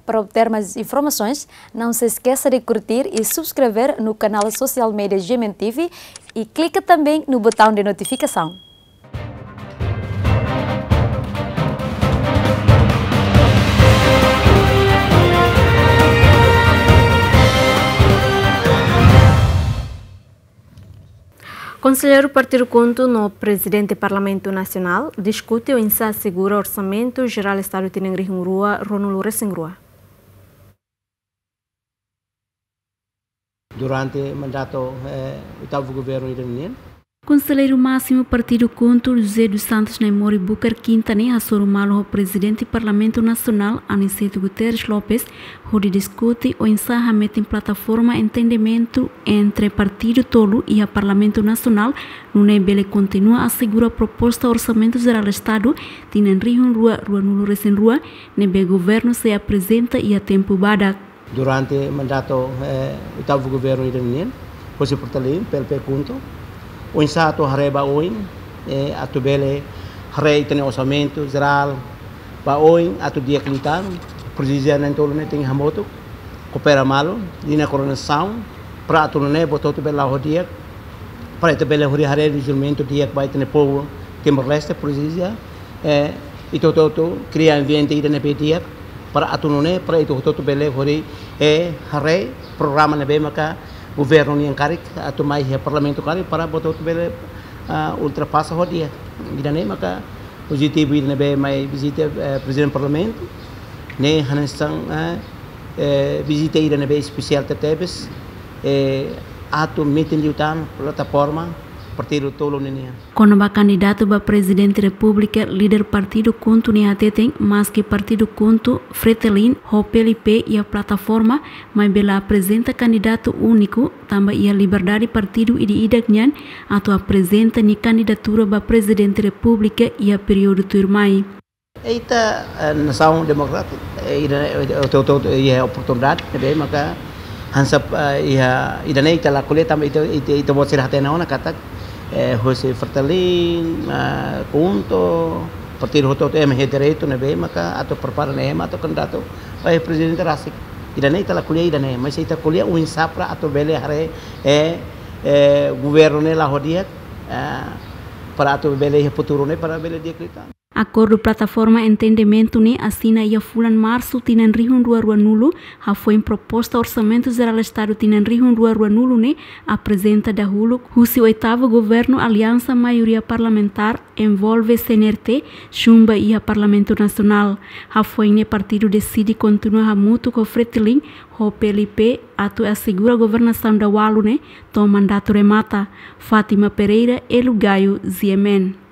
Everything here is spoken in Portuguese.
Para obter mais informações, não se esqueça de curtir e subscrever no canal social media GMTV e clique também no botão de notificação. Conselheiro Partido Conto no Presidente do Parlamento Nacional discute o INSA segura orçamento geral Estado de Rua, Ronulo Resengrua. Durante o mandato do oitavo governo iraniano. Conselheiro máximo Partido Conto José dos Santos Nemori Bucar Quintane assorumalo o Presidente do Parlamento Nacional Aniceto Guterres Lopes onde discute o encerramento em plataforma entendimento entre Partido Tolo e o Parlamento Nacional no ele continua a segurar a proposta orçamento geral do Estado tinan Rua Nulo Resenrua nebe governo se apresenta e a tempo badak. Durante o mandato do oitavo governo iraniano, você portalim PLP Conto o insato hareba oin atu bele harei tem orçamento geral ba oin atu dia Clinton presidente nentolo ne tem hamoto coopera malo dina coronação para atu ne botou bela rodia para atu bele hori harei julgamento dia vai ter povo Timor Leste presidente e toto cria ambiente ida ne pedia para atu ne para itu toto bele hori harei programa ne be maka governo yang karik atau mai parlamento karik para botou bele ultrapassa o dia idane maka positivo idane be mai visita presidente parlamento ne hanestang visita idane be especial tetebes atu meeting liutan plataforma Partido Tolo nenia. Quando o candidato para presidente da República, líder Partido Conto tem mais que Partido Conto, Fretelin, o PLP e a plataforma, mas bela apresenta candidato único, também a Liberdade Partido e de Idagnan, atau apresenta ni candidatura para presidente da República e a período turmai. Eita nação democrática, e a oportunidade, maka hansap idanei tala kulit também ita buat sirahate naona kata José Fertelin, Conto, Partido Hotot direito nebe maka atau perparan atau candidato vai presidente rasik. Idanei tala kuliah idanei, mas ita kuliah uin sapra atau bele hare governo ne la hodiak para atau bele futuro ne para bele dia Clinton. Acordo plataforma entendimento ne assina ia fulan março tinan rihun rua nulo ha foi proposta orçamento geral Estado tinan rihun rua nulo ne apresenta da hulu husi oitavo governo aliança maioria parlamentar envolve CNRT chumba e a Parlamento Nacional ha foi ne partido decide continua a mutu com Fretilin o PLP atu assegura a governação da Walu ne to mandato remata Fátima Pereira Elugaio Ziemen.